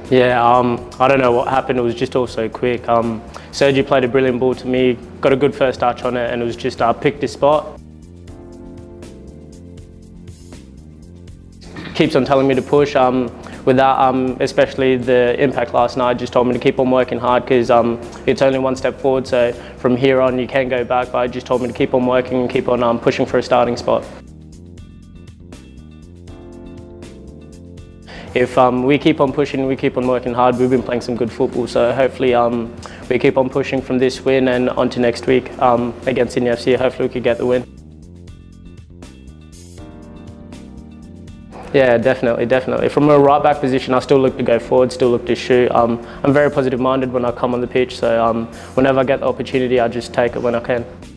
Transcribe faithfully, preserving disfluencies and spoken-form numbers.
Yeah, um, I don't know what happened. It was just all so quick. Um, Sergi played a brilliant ball to me, got a good first touch on it, and it was just I uh, picked his spot. Keeps on telling me to push. Um, with that, um, especially the impact last night, just told me to keep on working hard because um, it's only one step forward. So from here on, you can go back. But I just told me to keep on working and keep on um, pushing for a starting spot. If um, we keep on pushing, we keep on working hard, we've been playing some good football, so hopefully um, we keep on pushing from this win and on to next week um, against Sydney F C. Hopefully we could get the win. Yeah, definitely, definitely. From a right back position, I still look to go forward, still look to shoot. Um, I'm very positive minded when I come on the pitch, so um, whenever I get the opportunity, I just take it when I can.